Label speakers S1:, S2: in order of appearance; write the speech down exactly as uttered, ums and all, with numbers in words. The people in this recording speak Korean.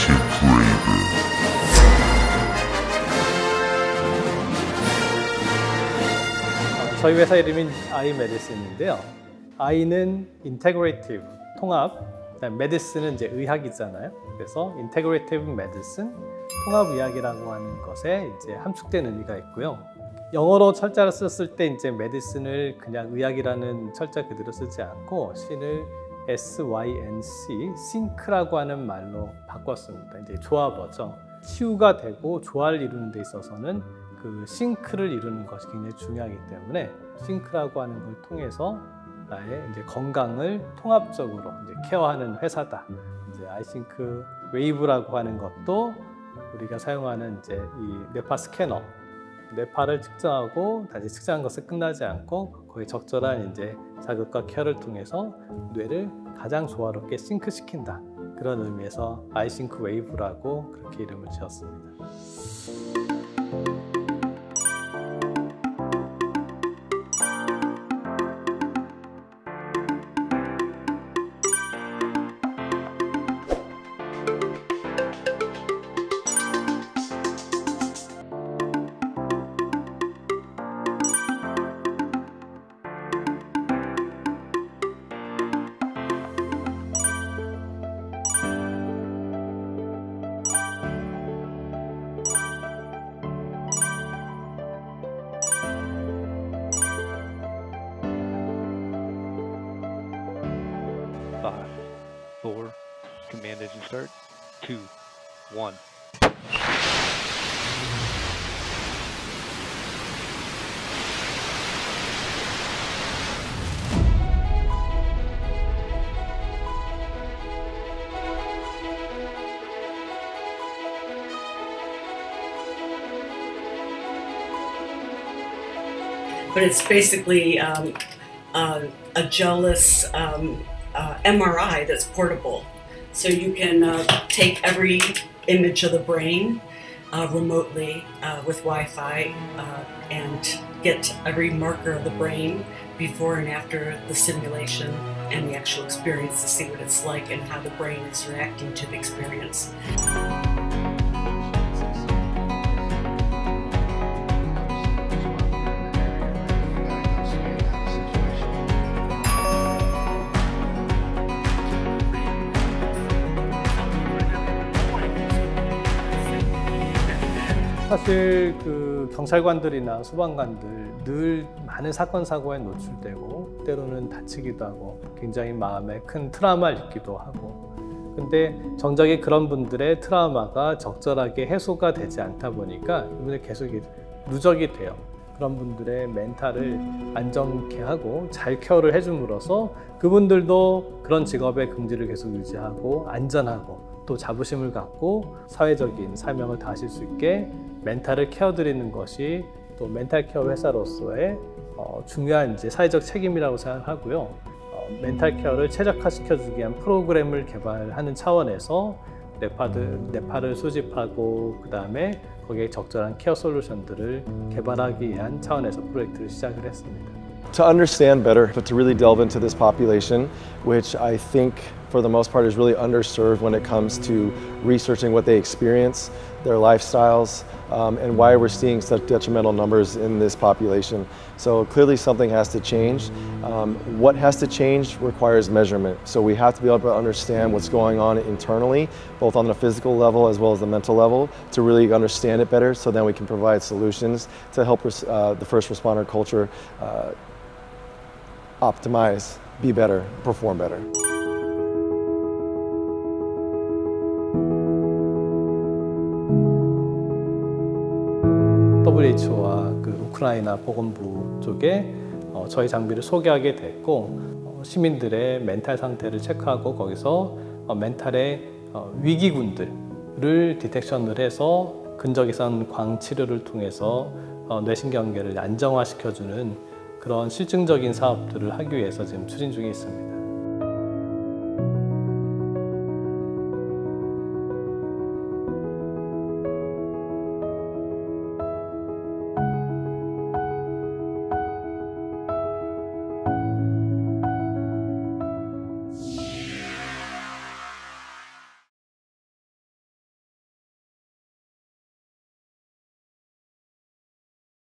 S1: 아이싱크 웨이브.
S2: 저희 회사 이름인 아이메디슨인데요. I는 인테그레이티브, 통합, 메디슨은 이제 의학이잖아요. 그래서 인테그레이티브 메디슨, 통합의학이라고 하는 것에 이제 함축된 의미가 있고요. 영어로 철자를 썼을 때 이제 메디슨을 그냥 의학이라는 철자 그대로 쓰지 않고 C를 에스 와이 엔 씨, 싱크라고 하는 말로 바꿨습니다. 이제 조합어죠. 치유가 되고 조화를 이루는 데 있어서는 그 싱크를 이루는 것이 굉장히 중요하기 때문에 싱크라고 하는 걸 통해서 나의 이제 건강을 통합적으로 이제 케어하는 회사다. 이제 아이싱크 웨이브라고 하는 것도 우리가 사용하는 이제 이 뇌파 스캐너, 뇌파를 측정하고 다시 측정한 것을 끝나지 않고 거기에 적절한 이제 자극과 케어를 통해서 뇌를 가장 조화롭게 싱크시킨다. 그런 의미에서 아이싱크 웨이브라고 그렇게 이름을 지었습니다.
S3: Five, four, command engine start, two, one.
S4: But it's basically um, uh, a gelless um, uh, M R I that's portable. So you can uh, take every image of the brain uh, remotely uh, with Wi-Fi uh, and get every marker of the brain before and after the simulation and the actual experience to see what it's like and how the brain is reacting to the experience.
S2: 사실 그 경찰관들이나 소방관들 늘 많은 사건 사고에 노출되고 때로는 다치기도 하고 굉장히 마음에 큰 트라우마를 입기도 하고, 근데 정작에 그런 분들의 트라우마가 적절하게 해소가 되지 않다 보니까 이분들 계속 누적이 돼요. 그런 분들의 멘탈을 안정케 하고 잘 케어를 해줌으로써 그분들도 그런 직업의 긍지를 계속 유지하고 안전하고 또 자부심을 갖고 사회적인 사명을 다하실 수 있게 멘탈을 케어드리는 것이 또 멘탈 케어 회사로서의 어, 중요한 이제 사회적 책임이라고 생각하고요. 어, 멘탈 케어를 최적화시켜주기 위한 프로그램을 개발하는 차원에서 뇌파들, 뇌파를 수집하고 그 다음에 거기에 적절한 케어 솔루션들을 개발하기 위한 차원에서 프로젝트를 시작을 했습니다.
S5: To understand better, but to really delve into this population, which I think for the most part is really underserved when it comes to researching what they experience, their lifestyles, um, and why we're seeing such detrimental numbers in this population. So clearly something has to change. Um, what has to change requires measurement. So we have to be able to understand what's going on internally, both on the physical level as well as the mental level, to really understand it better, so then we can provide solutions to help uh, the first responder culture uh, optimize, be better, perform better.
S2: 더블유에이치오와 그 우크라이나 보건부 쪽에 어, 저희 장비를 소개하게 됐고, 어, 시민들의 멘탈 상태를 체크하고 거기서 어, 멘탈의 어, 위기군들을 디텍션을 해서 근적외선 광 치료를 통해서 어, 뇌신경계를 안정화시켜주는 그런 실증적인 사업들을 하기 위해서 지금 추진 중에 있습니다.